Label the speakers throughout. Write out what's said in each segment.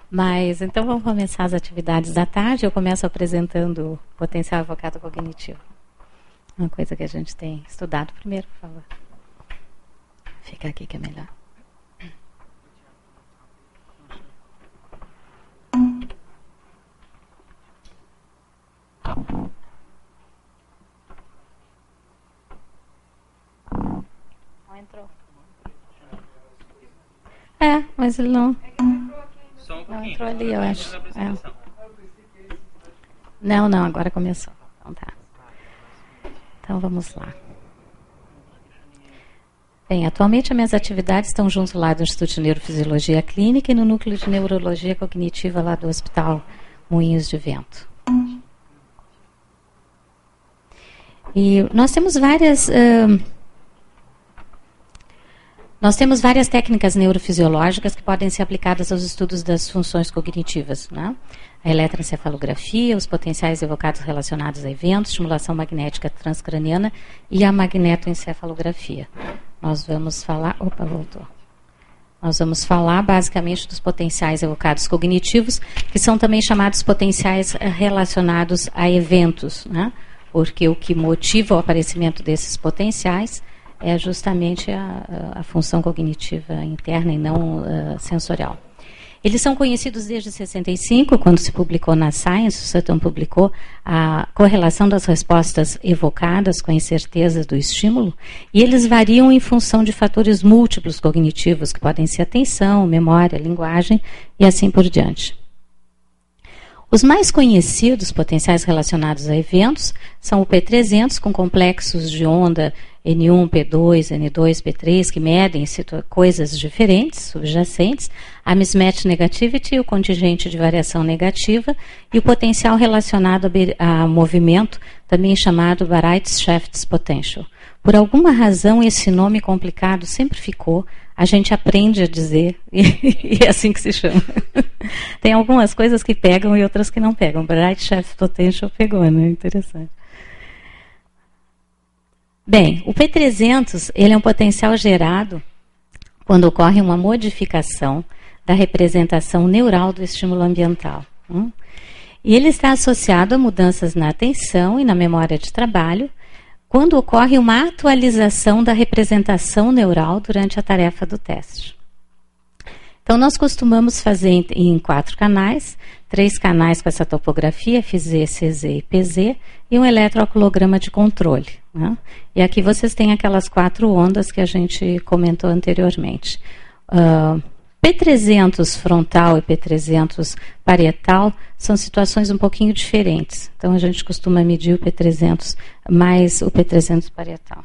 Speaker 1: Mas, então, vamos começar as atividades da tarde. Eu começo apresentando o potencial evocado cognitivo. Uma coisa que a gente tem estudado primeiro, por favor. Fica aqui que é melhor. Não entrou. É, mas ele não... Não entrou ali, eu acho. É. Não, agora começou. Então tá. Então vamos lá. Bem, atualmente as minhas atividades estão junto lá do Instituto de Neurofisiologia Clínica e no Núcleo de Neurologia Cognitiva lá do Hospital Moinhos de Vento. E nós temos várias técnicas neurofisiológicas que podem ser aplicadas aos estudos das funções cognitivas, né? A eletroencefalografia, os potenciais evocados relacionados a eventos, estimulação magnética transcraniana e a magnetoencefalografia. Nós vamos falar... Opa, voltou. Nós vamos falar basicamente dos potenciais evocados cognitivos, que são também chamados potenciais relacionados a eventos, né? Porque o que motiva o aparecimento desses potenciais é justamente a função cognitiva interna e não sensorial. Eles são conhecidos desde 65, quando se publicou na Science, o Sutton publicou a correlação das respostas evocadas com a incerteza do estímulo, e eles variam em função de fatores múltiplos cognitivos, que podem ser atenção, memória, linguagem e assim por diante. Os mais conhecidos potenciais relacionados a eventos são o P300, com complexos de onda N1, P2, N2, P3, que medem coisas diferentes, subjacentes, a mismatch negativity, o contingente de variação negativa, e o potencial relacionado a movimento, também chamado Bereitschafts Potential. Por alguma razão, esse nome complicado sempre ficou, a gente aprende a dizer, e é assim que se chama. Tem algumas coisas que pegam e outras que não pegam. Bereitschafts Potential pegou, né? Interessante. Bem, o P300 ele é um potencial gerado quando ocorre uma modificação da representação neural do estímulo ambiental. E ele está associado a mudanças na atenção e na memória de trabalho, quando ocorre uma atualização da representação neural durante a tarefa do teste. Então, nós costumamos fazer em 4 canais, 3 canais com essa topografia, FZ, CZ e PZ, e um eletroaculograma de controle, né? E aqui vocês têm aquelas 4 ondas que a gente comentou anteriormente. P300 frontal e P300 parietal são situações um pouquinho diferentes. Então, a gente costuma medir o P300 mais o P300 parietal.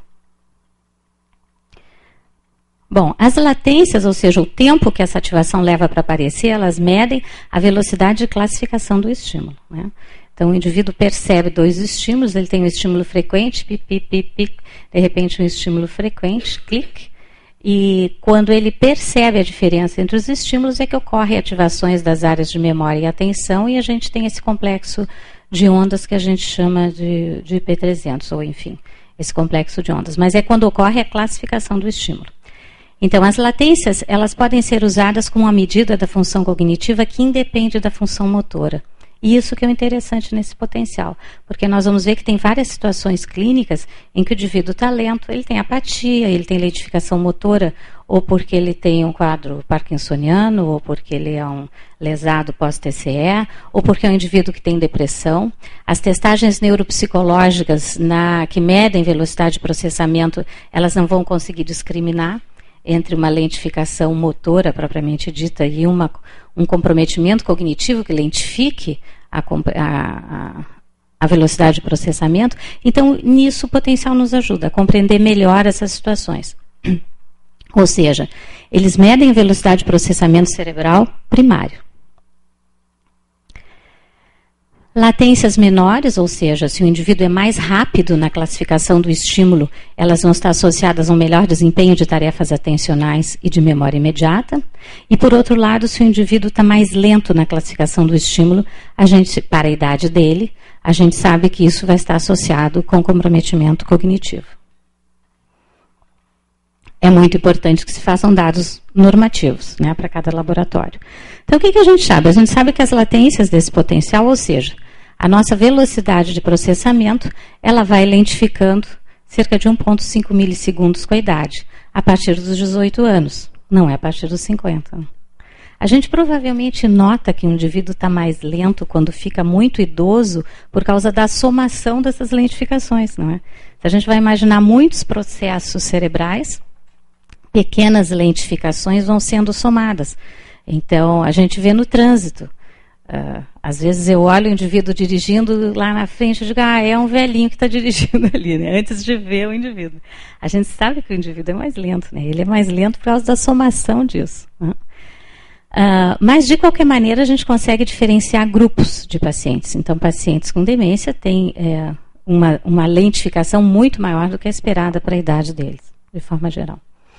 Speaker 1: Bom, as latências, ou seja, o tempo que essa ativação leva para aparecer, elas medem a velocidade de classificação do estímulo, né? Então, o indivíduo percebe 2 estímulos, ele tem um estímulo frequente, pic, pic, pic, pic, de repente um estímulo frequente, clique, e quando ele percebe a diferença entre os estímulos é que ocorrem ativações das áreas de memória e atenção, e a gente tem esse complexo de ondas que a gente chama de P300, ou enfim, esse complexo de ondas. Mas é quando ocorre a classificação do estímulo. Então, as latências, elas podem ser usadas como uma medida da função cognitiva que independe da função motora. E isso que é o interessante nesse potencial, porque nós vamos ver que tem várias situações clínicas em que o indivíduo está lento, ele tem apatia, ele tem lentificação motora, ou porque ele tem um quadro parkinsoniano, ou porque ele é um lesado pós-TCE, ou porque é um indivíduo que tem depressão. As testagens neuropsicológicas que medem velocidade de processamento, elas não vão conseguir discriminar entre uma lentificação motora propriamente dita e um comprometimento cognitivo que lentifique a velocidade de processamento. Então, nisso o potencial nos ajuda a compreender melhor essas situações. Ou seja, eles medem a velocidade de processamento cerebral primário. Latências menores, ou seja, se o indivíduo é mais rápido na classificação do estímulo, elas vão estar associadas a um melhor desempenho de tarefas atencionais e de memória imediata. E, por outro lado, se o indivíduo está mais lento na classificação do estímulo, para a idade dele, a gente sabe que isso vai estar associado com comprometimento cognitivo. é muito importante que se façam dados normativos, né, para cada laboratório. Então, o que a gente sabe? A gente sabe que as latências desse potencial, ou seja, a nossa velocidade de processamento, ela vai lentificando cerca de 1,5 milissegundos com a idade, a partir dos 18 anos, não é a partir dos 50. A gente provavelmente nota que o indivíduo está mais lento quando fica muito idoso por causa da somação dessas lentificações, não é? Se a gente vai imaginar muitos processos cerebrais, pequenas lentificações vão sendo somadas. Então, a gente vê no trânsito. Às vezes eu olho o indivíduo dirigindo lá na frente e digo, é um velhinho que está dirigindo ali, né? Antes de ver o indivíduo. A gente sabe que o indivíduo é mais lento, né? Ele é mais lento por causa da somação disso, né? Mas, de qualquer maneira, a gente consegue diferenciar grupos de pacientes. Então, pacientes com demência têm uma lentificação muito maior do que a esperada para a idade deles, de forma geral.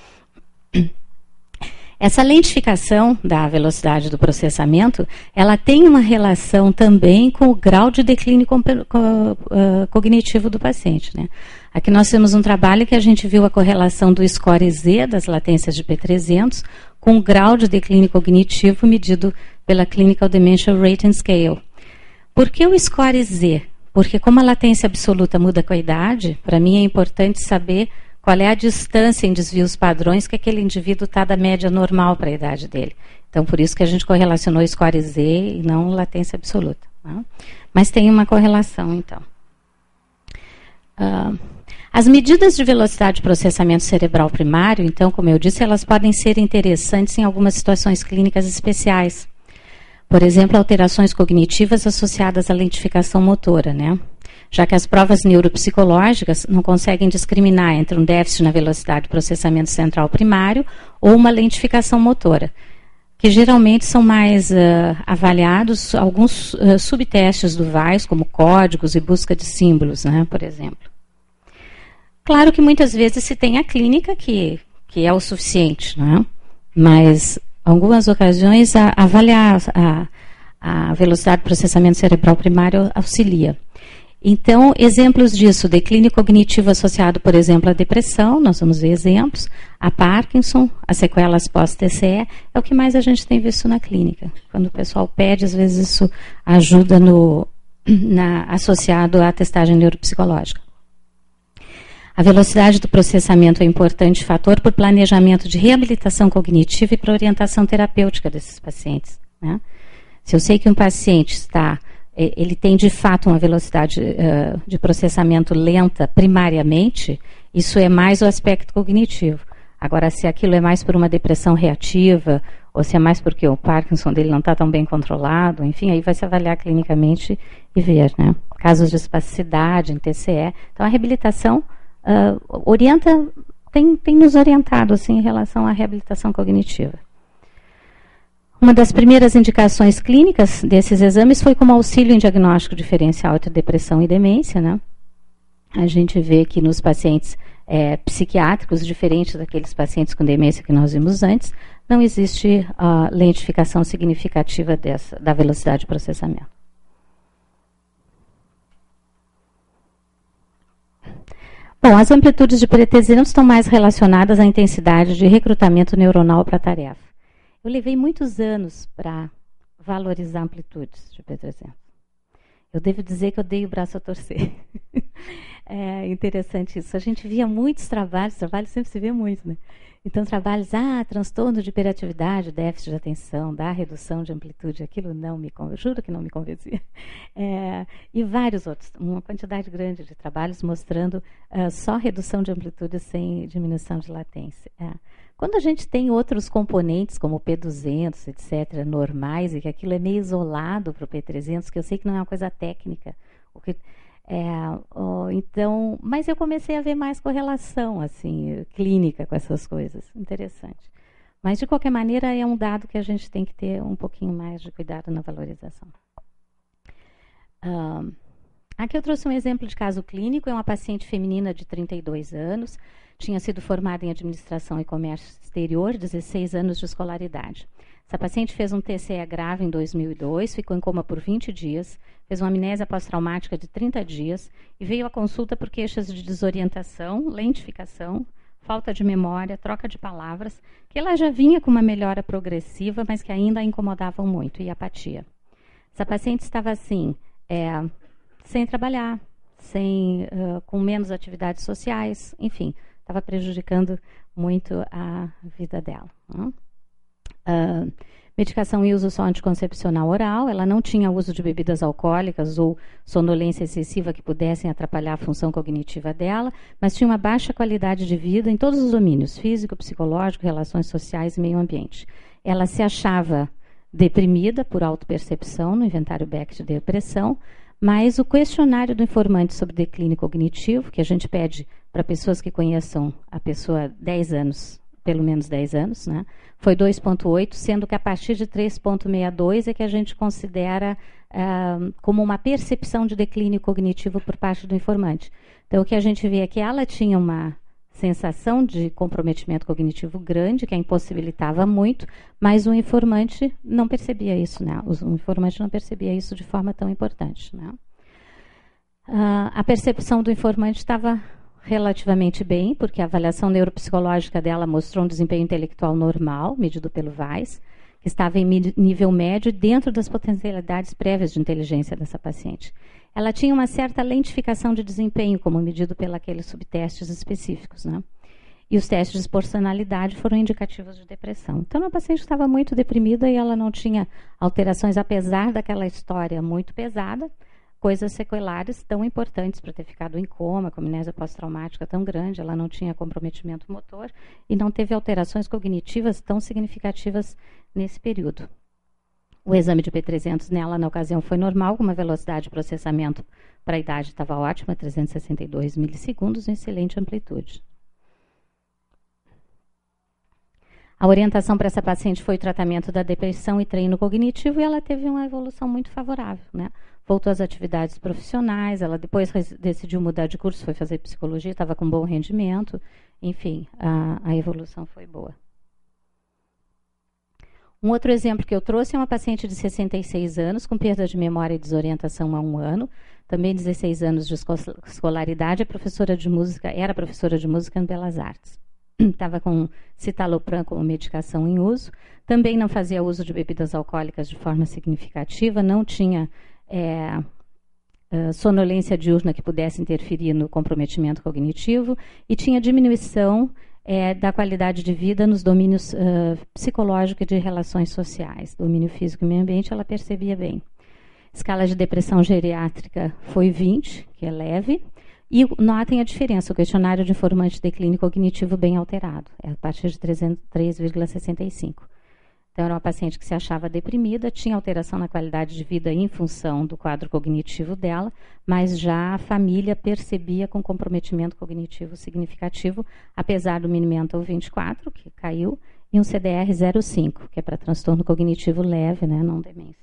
Speaker 1: Essa lentificação da velocidade do processamento, ela tem uma relação também com o grau de declínio cognitivo do paciente, né? Aqui nós temos um trabalho que a gente viu a correlação do score Z das latências de P300 com o grau de declínio cognitivo medido pela Clinical Dementia Rating Scale. Por que o score Z? Porque como a latência absoluta muda com a idade, para mim é importante saber qual é a distância em desvios padrões que aquele indivíduo está da média normal para a idade dele. Então, por isso que a gente correlacionou o score Z e não latência absoluta, né? Mas tem uma correlação, então. As medidas de velocidade de processamento cerebral primário, então, como eu disse, elas podem ser interessantes em algumas situações clínicas especiais. Por exemplo, alterações cognitivas associadas à lentificação motora, né? Já que as provas neuropsicológicas não conseguem discriminar entre um déficit na velocidade de processamento central primário ou uma lentificação motora, que geralmente são mais avaliados alguns subtestes do VAIS, como códigos e busca de símbolos, né, por exemplo. Claro que muitas vezes se tem a clínica que é o suficiente, né? Mas, em algumas ocasiões, avaliar a velocidade de processamento cerebral primário auxilia. Então, exemplos disso, declínio cognitivo associado, por exemplo, à depressão, nós vamos ver exemplos, a Parkinson, as sequelas pós-TCE, é o que mais a gente tem visto na clínica. Quando o pessoal pede, às vezes isso ajuda associado à testagem neuropsicológica. A velocidade do processamento é um importante fator para o planejamento de reabilitação cognitiva e para a orientação terapêutica desses pacientes, né? Se eu sei que um paciente ele tem de fato uma velocidade de processamento lenta primariamente, isso é mais o aspecto cognitivo. Agora, se aquilo é mais por uma depressão reativa, ou se é mais porque o Parkinson dele não está tão bem controlado, enfim, aí vai se avaliar clinicamente e ver, né? Casos de espasticidade em TCE. Então, a reabilitação tem nos orientado assim, em relação à reabilitação cognitiva. Uma das primeiras indicações clínicas desses exames foi como auxílio em diagnóstico diferencial entre depressão e demência, né? A gente vê que nos pacientes psiquiátricos, diferente daqueles pacientes com demência que nós vimos antes, não existe lentificação significativa da velocidade de processamento. Bom, as amplitudes de P300 estão mais relacionadas à intensidade de recrutamento neuronal para a tarefa. Eu levei muitos anos para valorizar amplitudes de P300. Eu devo dizer que eu dei o braço a torcer. É interessante isso. A gente via muitos trabalhos sempre se vê muito, né? Então, trabalhos, transtorno de hiperatividade, déficit de atenção, redução de amplitude, aquilo não me convencia, juro que não me convencia. E vários outros, uma quantidade grande de trabalhos mostrando só redução de amplitude sem diminuição de latência. Quando a gente tem outros componentes, como o P200, etc., normais, e que aquilo é meio isolado para o P300, que eu sei que não é uma coisa técnica, então, mas eu comecei a ver mais correlação assim, clínica com essas coisas. Interessante. Mas, de qualquer maneira, é um dado que a gente tem que ter um pouquinho mais de cuidado na valorização. Aqui eu trouxe um exemplo de caso clínico. É uma paciente feminina de 32 anos, tinha sido formada em administração e comércio exterior, 16 anos de escolaridade. Essa paciente fez um TCE grave em 2002, ficou em coma por 20 dias, fez uma amnésia pós-traumática de 30 dias e veio à consulta por queixas de desorientação, lentificação, falta de memória, troca de palavras, que ela já vinha com uma melhora progressiva, mas que ainda a incomodavam muito, e apatia. Essa paciente estava assim, sem trabalhar, com menos atividades sociais, enfim, estava prejudicando muito a vida dela. Medicação e uso só anticoncepcional oral, ela não tinha uso de bebidas alcoólicas ou sonolência excessiva que pudessem atrapalhar a função cognitiva dela, mas tinha uma baixa qualidade de vida em todos os domínios, físico, psicológico, relações sociais e meio ambiente. Ela se achava deprimida por autopercepção no inventário Beck de depressão, mas o questionário do informante sobre declínio cognitivo, que a gente pede para pessoas que conheçam a pessoa há 10 anos, pelo menos 10 anos, né? Foi 2,8, sendo que a partir de 3,62 é que a gente considera como uma percepção de declínio cognitivo por parte do informante. Então, o que a gente vê é que ela tinha uma sensação de comprometimento cognitivo grande, que a impossibilitava muito, mas o informante não percebia isso, né? O informante não percebia isso de forma tão importante, né? A percepção do informante estava relativamente bem, porque a avaliação neuropsicológica dela mostrou um desempenho intelectual normal, medido pelo VAIS, que estava em nível médio dentro das potencialidades prévias de inteligência dessa paciente. Ela tinha uma certa lentificação de desempenho, como medido pelos subtestes específicos, né? E os testes de personalidade foram indicativos de depressão. Então, a paciente estava muito deprimida e ela não tinha alterações, apesar daquela história muito pesada, coisas sequelares tão importantes para ter ficado em coma, com amnésia pós-traumática tão grande, ela não tinha comprometimento motor e não teve alterações cognitivas tão significativas nesse período. O exame de P300 nela, na ocasião, foi normal, com uma velocidade de processamento para a idade estava ótima, 362 milissegundos, em excelente amplitude. A orientação para essa paciente foi o tratamento da depressão e treino cognitivo, e ela teve uma evolução muito favorável, né? Voltou às atividades profissionais, ela depois decidiu mudar de curso, foi fazer psicologia, estava com bom rendimento, enfim, a evolução foi boa. Um outro exemplo que eu trouxe é uma paciente de 66 anos, com perda de memória e desorientação há 1 ano, também 16 anos de escolaridade, era professora de música em Belas Artes. Estava com citalopram como medicação em uso, também não fazia uso de bebidas alcoólicas de forma significativa, não tinha sonolência diurna que pudesse interferir no comprometimento cognitivo e tinha diminuição da qualidade de vida nos domínios psicológico e de relações sociais. Domínio físico e meio ambiente, ela percebia bem. Escala de depressão geriátrica foi 20, que é leve. E notem a diferença, o questionário de informante de declínio cognitivo bem alterado, é a partir de 3,65. Então, era uma paciente que se achava deprimida, tinha alteração na qualidade de vida em função do quadro cognitivo dela, mas já a família percebia com comprometimento cognitivo significativo, apesar do Mini-Mental 24, que caiu, e um CDR 0,5, que é para transtorno cognitivo leve, né, não demência.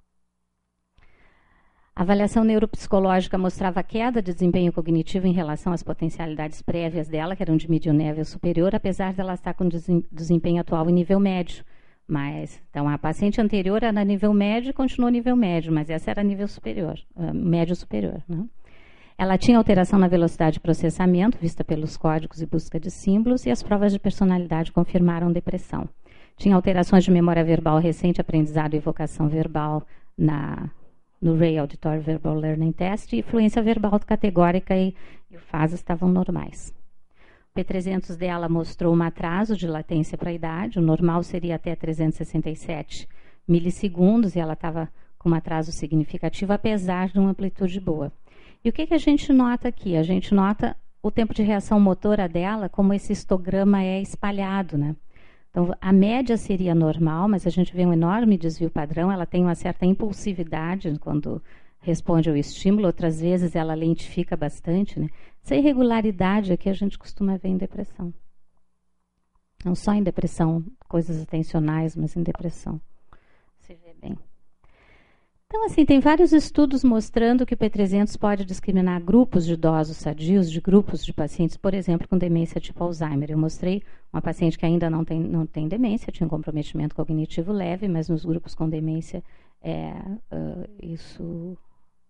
Speaker 1: A avaliação neuropsicológica mostrava queda de desempenho cognitivo em relação às potencialidades prévias dela, que eram de medium nível superior, apesar dela estar com desempenho atual em nível médio. Mas, então, a paciente anterior era nível médio e continuou nível médio, mas essa era nível superior, médio superior, né? Ela tinha alteração na velocidade de processamento, vista pelos códigos e busca de símbolos, e as provas de personalidade confirmaram depressão. Tinha alterações de memória verbal recente, aprendizado e evocação verbal no Ray Auditory Verbal Learning Test, e fluência verbal categórica e o FAS estavam normais. O P300 dela mostrou um atraso de latência para a idade, o normal seria até 367 milissegundos, e ela estava com um atraso significativo, apesar de uma amplitude boa. E o que a gente nota aqui? A gente nota o tempo de reação motora dela, como esse histograma é espalhado, né? Então, a média seria normal, mas a gente vê um enorme desvio padrão, ela tem uma certa impulsividade quando responde ao estímulo, outras vezes ela lentifica bastante, né? Essa irregularidade aqui a gente costuma ver em depressão. Não só em depressão, coisas atencionais, mas em depressão. Se vê bem. Então, assim, tem vários estudos mostrando que o P300 pode discriminar grupos de idosos sadios de grupos de pacientes, por exemplo, com demência tipo Alzheimer. Eu mostrei uma paciente que ainda não tem demência, tinha um comprometimento cognitivo leve, mas nos grupos com demência isso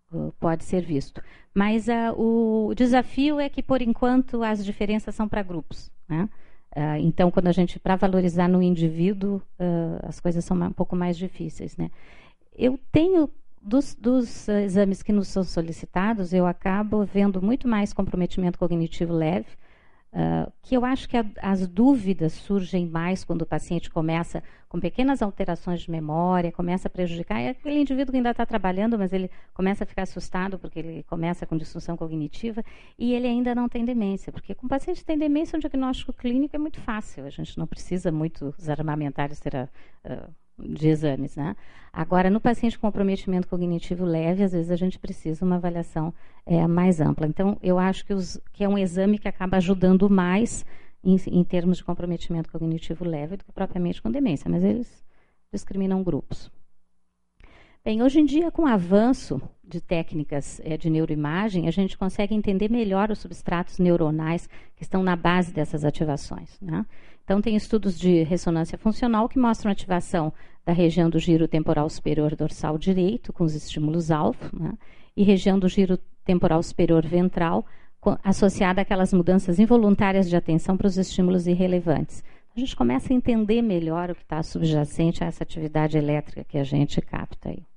Speaker 1: pode ser visto. Mas o desafio é que, por enquanto, as diferenças são para grupos, né? Então, quando a gente, para valorizar no indivíduo, as coisas são um pouco mais difíceis, né? Eu tenho, dos exames que nos são solicitados, eu acabo vendo muito mais comprometimento cognitivo leve, que eu acho que as dúvidas surgem mais quando o paciente começa com pequenas alterações de memória, começa a prejudicar. É aquele indivíduo que ainda está trabalhando, mas ele começa a ficar assustado porque ele começa com disfunção cognitiva e ele ainda não tem demência. Porque com o paciente que tem demência, um diagnóstico clínico é muito fácil. A gente não precisa muito os armamentários de exames, né? Agora, no paciente com comprometimento cognitivo leve, às vezes a gente precisa uma avaliação mais ampla. Então, eu acho que é um exame que acaba ajudando mais em termos de comprometimento cognitivo leve do que propriamente com demência, mas eles discriminam grupos. Bem, hoje em dia, com o avanço de técnicas de neuroimagem, a gente consegue entender melhor os substratos neuronais que estão na base dessas ativações, né? Então, tem estudos de ressonância funcional que mostram a ativação da região do giro temporal superior dorsal direito, com os estímulos-alvo, né? E região do giro temporal superior ventral, associada àquelas mudanças involuntárias de atenção para os estímulos irrelevantes. A gente começa a entender melhor o que está subjacente a essa atividade elétrica que a gente capta aí.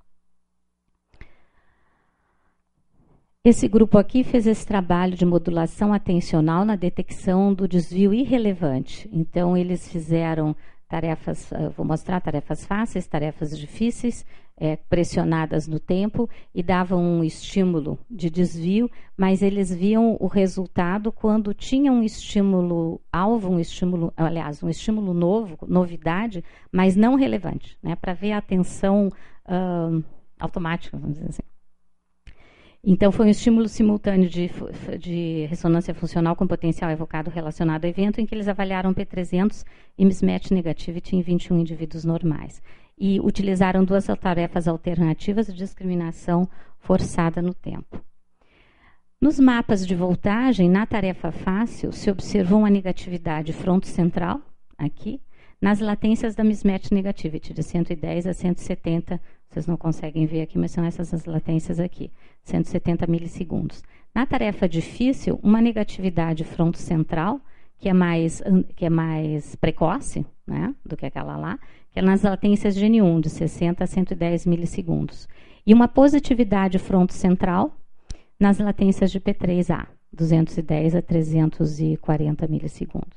Speaker 1: Esse grupo aqui fez esse trabalho de modulação atencional na detecção do desvio irrelevante. Então, eles fizeram tarefas, vou mostrar tarefas fáceis, tarefas difíceis, pressionadas no tempo, e davam um estímulo de desvio, mas eles viam o resultado quando tinha um estímulo alvo, um estímulo novo, novidade, mas não relevante, né, para ver a atenção automática, vamos dizer assim. Então, foi um estímulo simultâneo de ressonância funcional com potencial evocado relacionado ao evento, em que eles avaliaram P300 e mismatch negativity em 21 indivíduos normais. E utilizaram duas tarefas alternativas de discriminação forçada no tempo. Nos mapas de voltagem, na tarefa fácil, se observou uma negatividade fronto-central, aqui, nas latências da mismatch negativity, de 110 a 170, vocês não conseguem ver aqui, mas são essas as latências aqui, 170 milissegundos. Na tarefa difícil, uma negatividade fronto-central, que é mais precoce, né, do que aquela lá, que é nas latências de N1, de 60 a 110 milissegundos. E uma positividade fronto-central nas latências de P3A, 210 a 340 milissegundos.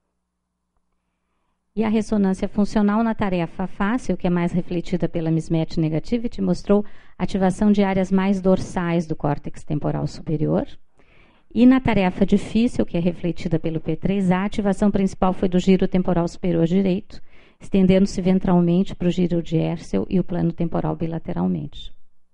Speaker 1: E a ressonância funcional na tarefa fácil, que é mais refletida pela mismatch negativity, mostrou ativação de áreas mais dorsais do córtex temporal superior. E na tarefa difícil, que é refletida pelo P3A, a ativação principal foi do giro temporal superior direito, estendendo-se ventralmente para o giro de Herschel e o plano temporal bilateralmente.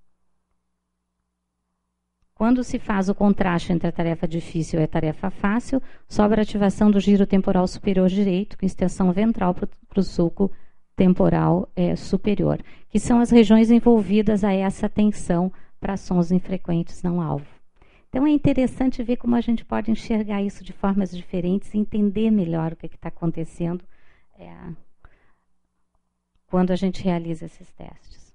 Speaker 1: Quando se faz o contraste entre a tarefa difícil e a tarefa fácil, sobra a ativação do giro temporal superior direito, com extensão ventral para o sulco temporal superior, que são as regiões envolvidas a essa tensão para sons infrequentes não alvo. Então, é interessante ver como a gente pode enxergar isso de formas diferentes e entender melhor o que está acontecendo quando a gente realiza esses testes.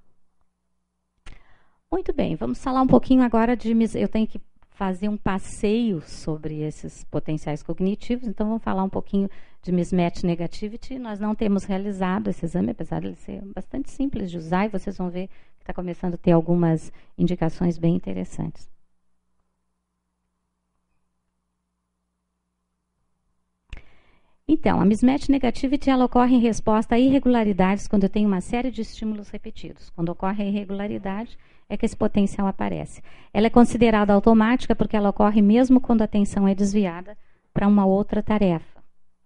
Speaker 1: Muito bem, vamos falar um pouquinho agora de... Eu tenho que fazer um passeio sobre esses potenciais cognitivos, então vamos falar um pouquinho de mismatch negativity. Nós não temos realizado esse exame, apesar de ele ser bastante simples de usar, e vocês vão ver que está começando a ter algumas indicações bem interessantes. Então, a mismatch negativity ela ocorre em resposta a irregularidades quando eu tenho uma série de estímulos repetidos. Quando ocorre a irregularidade, é que esse potencial aparece. Ela é considerada automática porque ela ocorre mesmo quando a atenção é desviada para uma outra tarefa.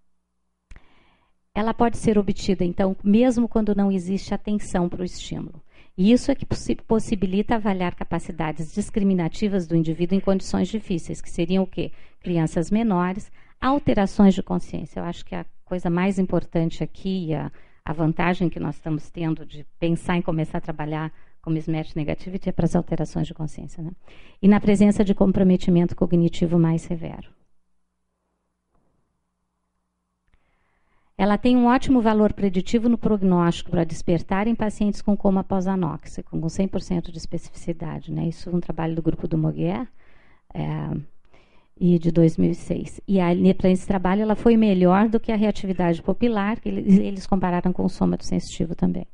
Speaker 1: Ela pode ser obtida, então, mesmo quando não existe atenção para o estímulo. E isso é que possibilita avaliar capacidades discriminativas do indivíduo em condições difíceis, que seriam o quê? Crianças menores, alterações de consciência. Eu acho que a coisa mais importante aqui, a vantagem que nós estamos tendo de pensar em começar a trabalhar com mismatch negativity é para as alterações de consciência, né? E na presença de comprometimento cognitivo mais severo. Ela tem um ótimo valor preditivo no prognóstico para despertar em pacientes com coma pós-anóxico, com 100% de especificidade. Né? Isso é um trabalho do grupo do Moguer, e de 2006. E para esse trabalho ela foi melhor do que a reatividade pupilar, que eles compararam com o sômato sensitivo também.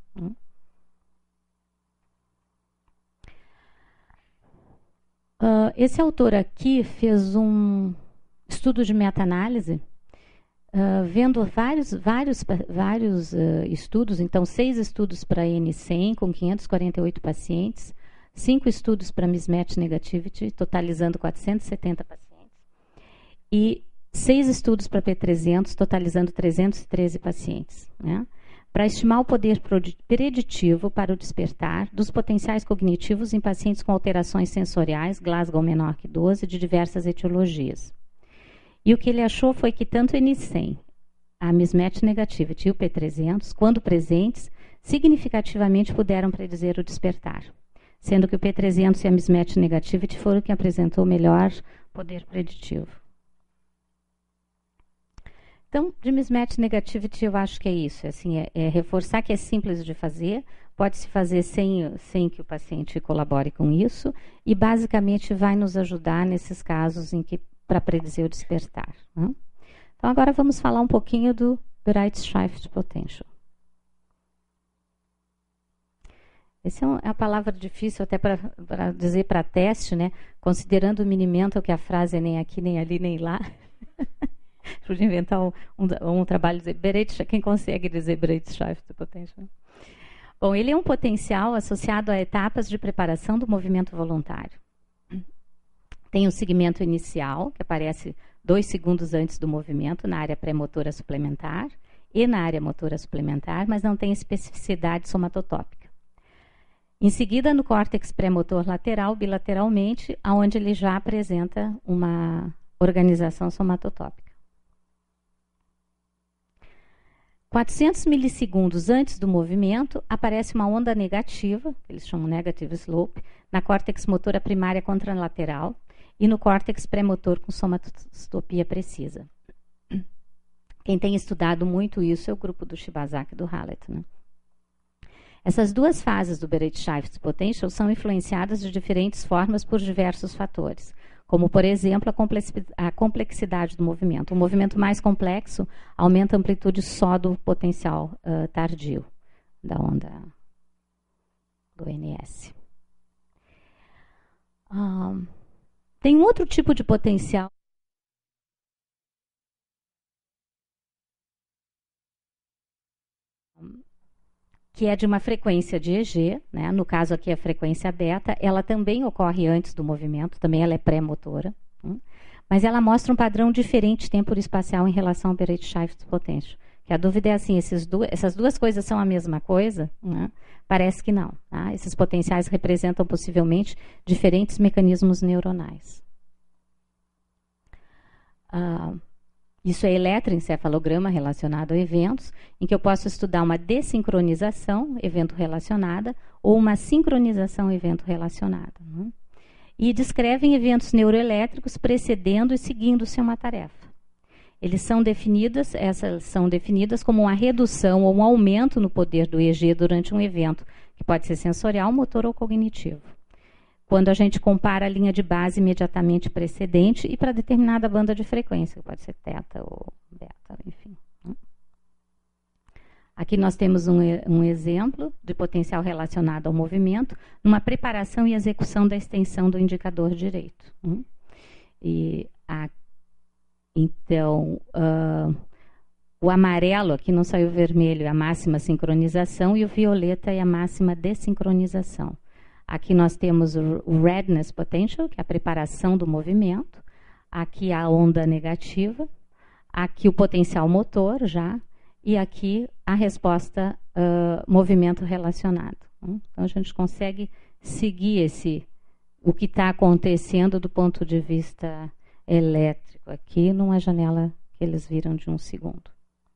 Speaker 1: Esse autor aqui fez um estudo de meta-análise, vendo vários estudos, então 6 estudos para N100 com 548 pacientes, 5 estudos para mismatch negativity, totalizando 470 pacientes, e 6 estudos para P300, totalizando 313 pacientes, né? Para estimar o poder preditivo para o despertar dos potenciais cognitivos em pacientes com alterações sensoriais, Glasgow menor que 12, de diversas etiologias. E o que ele achou foi que tanto o N100, a mismatch negativity e o P300, quando presentes, significativamente puderam predizer o despertar, sendo que o P300 e a mismatch negativity foram quem apresentou melhor poder preditivo. Então, de mismatch negativity, eu acho que é isso. Assim, reforçar que é simples de fazer, pode-se fazer sem que o paciente colabore com isso, e basicamente vai nos ajudar nesses casos em que para predizer o despertar. Né? Então, agora vamos falar um pouquinho do Bereitschaft Potential. Essa é uma palavra difícil até para dizer para teste, né? Considerando o minimento que a frase é nem aqui, nem ali, nem lá. Podia inventar um trabalho de dizer quem consegue dizer Bereitschaft Potential? Bom, ele é um potencial associado a etapas de preparação do movimento voluntário. Tem o segmento inicial, que aparece 2 segundos antes do movimento, na área pré-motora suplementar e na área motora suplementar, mas não tem especificidade somatotópica. Em seguida, no córtex pré-motor lateral, bilateralmente, onde ele já apresenta uma organização somatotópica. 400 milissegundos antes do movimento, aparece uma onda negativa, que eles chamam negative slope, na córtex motora primária contralateral e no córtex pré-motor com somatostopia precisa. Quem tem estudado muito isso é o grupo do Shibazaki e do Hallett. Né? Essas 2 fases do Bereitschaft Potential são influenciadas de diferentes formas por diversos fatores, como, por exemplo, a complexidade do movimento. O movimento mais complexo aumenta a amplitude só do potencial tardio da onda do NS. Tem outro tipo de potencial que é de uma frequência de EG, né? No caso aqui a frequência beta, ela também ocorre antes do movimento, também ela é pré-motora, mas ela mostra um padrão diferente temporo-espacial em relação ao Bereitschaft Potential. Que a dúvida é assim, essas duas coisas são a mesma coisa? Né? Parece que não. Tá? Esses potenciais representam possivelmente diferentes mecanismos neuronais. Isso é eletroencefalograma relacionado a eventos, em que eu posso estudar uma desincronização, evento relacionada, ou uma sincronização, evento relacionada. Né? E descrevem eventos neuroelétricos precedendo e seguindo-se uma tarefa. Essas são definidas como uma redução ou um aumento no poder do EG durante um evento, que pode ser sensorial, motor ou cognitivo. Quando a gente compara a linha de base imediatamente precedente e para determinada banda de frequência, que pode ser teta ou beta, enfim. Aqui nós temos um exemplo de potencial relacionado ao movimento, numa preparação e execução da extensão do indicador direito. Então, o amarelo, aqui não saiu vermelho, é a máxima sincronização, e o violeta é a máxima desincronização. Aqui nós temos o Readiness Potential, que é a preparação do movimento. Aqui a onda negativa. Aqui o potencial motor já. E aqui a resposta movimento relacionado. Então a gente consegue seguir o que está acontecendo do ponto de vista elétrico aqui numa janela que eles viram de 1 segundo.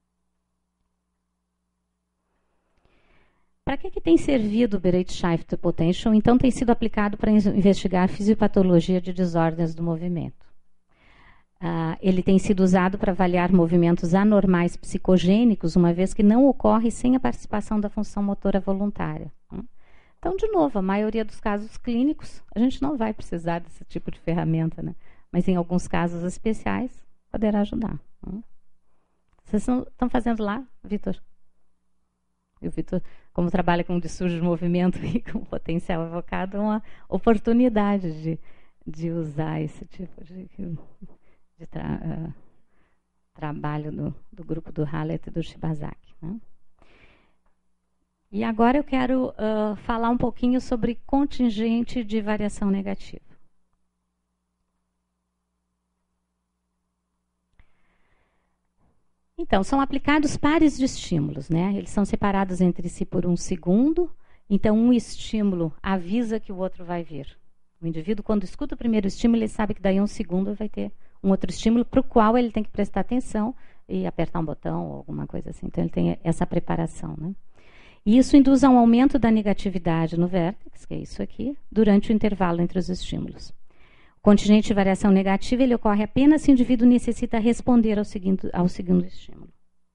Speaker 1: Para que tem servido o Bereitschaft Potential? Então, tem sido aplicado para investigar a fisiopatologia de desordens do movimento. Ele tem sido usado para avaliar movimentos anormais psicogênicos, uma vez que não ocorre sem a participação da função motora voluntária. Então, de novo, a maioria dos casos clínicos, a gente não vai precisar desse tipo de ferramenta, né? Mas em alguns casos especiais, poderá ajudar. Vocês estão fazendo lá, Vitor? E o Vitor, como trabalha com distúrbio de movimento e com potencial evocado, é uma oportunidade de usar esse tipo de trabalho do grupo do Hallett e do Shibazaki. Né? E agora eu quero falar um pouquinho sobre contingente de variação negativa. Então, são aplicados pares de estímulos, né? Eles são separados entre si por 1 segundo. Então, um estímulo avisa que o outro vai vir. O indivíduo, quando escuta o primeiro estímulo, ele sabe que daí 1 segundo vai ter um outro estímulo para o qual ele tem que prestar atenção e apertar um botão ou alguma coisa assim. Então, ele tem essa preparação, né? E isso induz a um aumento da negatividade no vértex, que é isso aqui, durante o intervalo entre os estímulos. O contingente de variação negativa ele ocorre apenas se o indivíduo necessita responder ao segundo estímulo.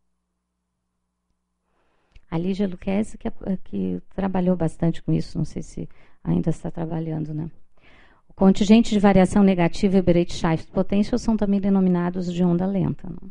Speaker 1: A Lígia Lucchesi, que trabalhou bastante com isso, não sei se ainda está trabalhando, né? O contingente de variação negativa e o Beretscheidt potential são também denominados de onda lenta. Né?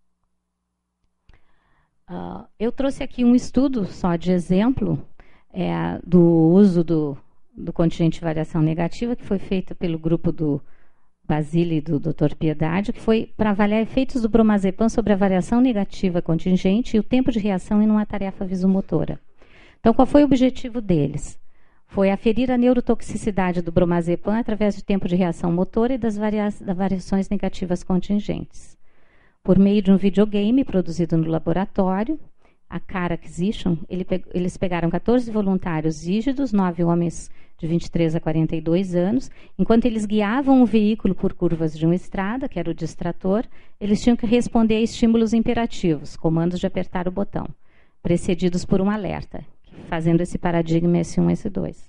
Speaker 1: Eu trouxe aqui um estudo só de exemplo do uso do contingente de variação negativa, que foi feito pelo grupo do Basile e do Dr. Piedade, que foi para avaliar efeitos do bromazepam sobre a variação negativa contingente e o tempo de reação em uma tarefa visomotora. Então, qual foi o objetivo deles? Foi aferir a neurotoxicidade do bromazepam através do tempo de reação motora e das variações negativas contingentes. Por meio de um videogame produzido no laboratório, a Car Acquisition, eles pegaram 14 voluntários rígidos, 9 homens de 23 a 42 anos. Enquanto eles guiavam o veículo por curvas de uma estrada, que era o distrator, eles tinham que responder a estímulos imperativos, comandos de apertar o botão, precedidos por um alerta, fazendo esse paradigma S1 e S2.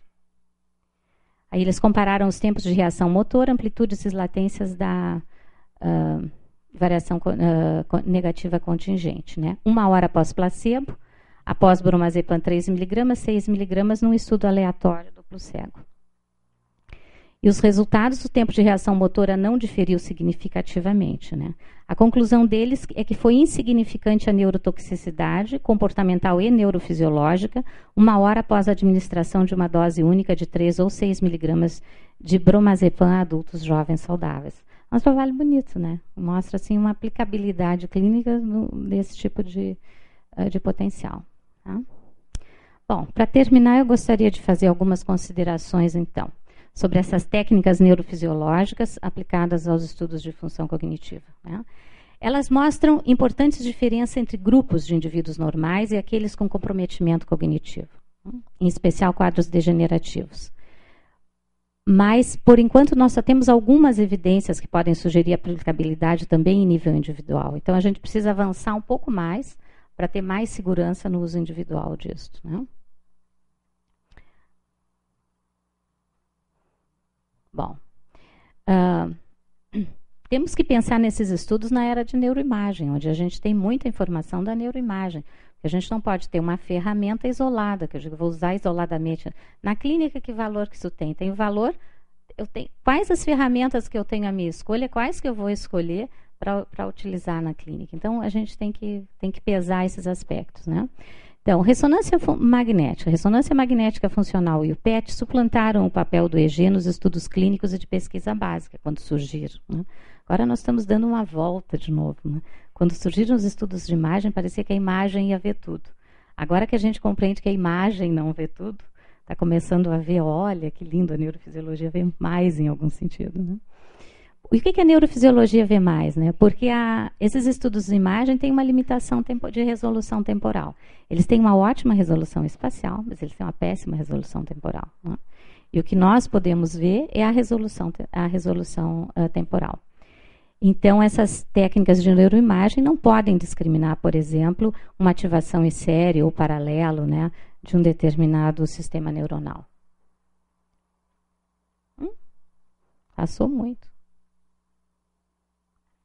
Speaker 1: Aí eles compararam os tempos de reação motor, amplitudes e latências da variação negativa contingente. Né? 1 hora após placebo, após bromazepam 3 mg, 6 mg, num estudo aleatório duplo cego. E os resultados do tempo de reação motora não diferiu significativamente. Né? A conclusão deles é que foi insignificante a neurotoxicidade comportamental e neurofisiológica 1 hora após a administração de uma dose única de 3 ou 6 mg de bromazepam a adultos jovens saudáveis. É um trabalho bonito, né? Mostra assim, uma aplicabilidade clínica desse tipo de potencial. Tá? Bom, para terminar, eu gostaria de fazer algumas considerações, então, sobre essas técnicas neurofisiológicas aplicadas aos estudos de função cognitiva. Né? Elas mostram importantes diferenças entre grupos de indivíduos normais e aqueles com comprometimento cognitivo, em especial quadros degenerativos. Mas, por enquanto, nós só temos algumas evidências que podem sugerir aplicabilidade também em nível individual. Então, a gente precisa avançar um pouco mais para ter mais segurança no uso individual disso. Né? Bom, temos que pensar nesses estudos na era de neuroimagem, onde a gente tem muita informação da neuroimagem. A gente não pode ter uma ferramenta isolada, que eu digo, vou usar isoladamente. Na clínica, que valor que isso tem? Tem valor, quais as ferramentas que eu tenho à minha escolha, quais que eu vou escolher para utilizar na clínica. Então, a gente tem que pesar esses aspectos. Né? Então, ressonância magnética funcional e o PET suplantaram o papel do EEG nos estudos clínicos e de pesquisa básica, quando surgiram. Né? Agora nós estamos dando uma volta de novo. Né? Quando surgiram os estudos de imagem, parecia que a imagem ia ver tudo. Agora que a gente compreende que a imagem não vê tudo, está começando a ver, olha, que lindo, a neurofisiologia vê mais em algum sentido. Né? E o que a neurofisiologia vê mais? Né? Porque esses estudos de imagem têm uma limitação de resolução temporal. Eles têm uma ótima resolução espacial, mas eles têm uma péssima resolução temporal. Né? E o que nós podemos ver é a resolução temporal. Então, essas técnicas de neuroimagem não podem discriminar, por exemplo, uma ativação em série ou paralelo, né, de um determinado sistema neuronal. Passou muito.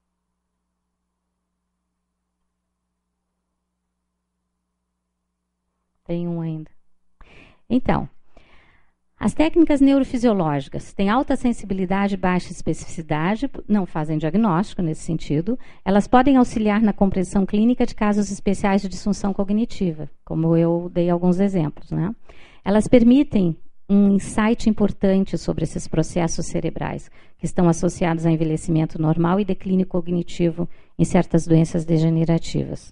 Speaker 1: Tem um ainda. Então, as técnicas neurofisiológicas têm alta sensibilidade e baixa especificidade, não fazem diagnóstico nesse sentido. Elas podem auxiliar na compreensão clínica de casos especiais de disfunção cognitiva, como eu dei alguns exemplos, né? Elas permitem um insight importante sobre esses processos cerebrais, que estão associados a envelhecimento normal e declínio cognitivo em certas doenças degenerativas.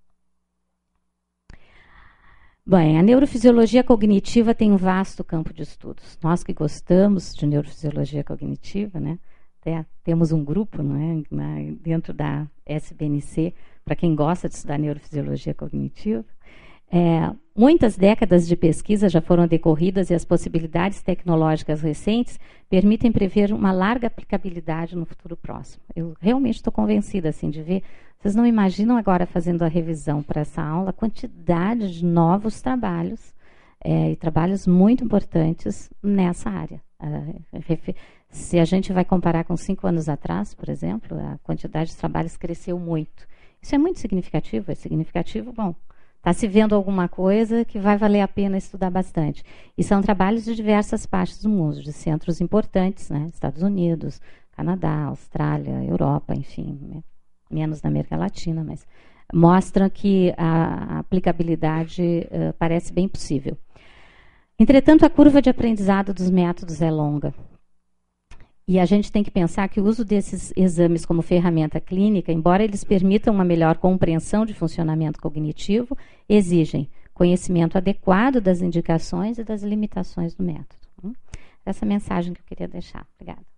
Speaker 1: Bem, a neurofisiologia cognitiva tem um vasto campo de estudos. Nós que gostamos de neurofisiologia cognitiva, né, temos um grupo, né, dentro da SBNC, para quem gosta de estudar neurofisiologia cognitiva. Muitas décadas de pesquisa já foram decorridas e as possibilidades tecnológicas recentes permitem prever uma larga aplicabilidade no futuro próximo. Eu realmente estou convencida assim, de ver. Vocês não imaginam agora, fazendo a revisão para essa aula, a quantidade de novos trabalhos, e trabalhos muito importantes nessa área. Se a gente vai comparar com 5 anos atrás, por exemplo, a quantidade de trabalhos cresceu muito. Isso é muito significativo. É significativo, bom, está se vendo alguma coisa que vai valer a pena estudar bastante. E são trabalhos de diversas partes do mundo, de centros importantes, né? Estados Unidos, Canadá, Austrália, Europa, enfim, né? Menos na América Latina, mas mostram que a aplicabilidade parece bem possível. Entretanto, a curva de aprendizado dos métodos é longa. E a gente tem que pensar que o uso desses exames como ferramenta clínica, embora eles permitam uma melhor compreensão de funcionamento cognitivo, exigem conhecimento adequado das indicações e das limitações do método. Essa é a mensagem que eu queria deixar. Obrigada.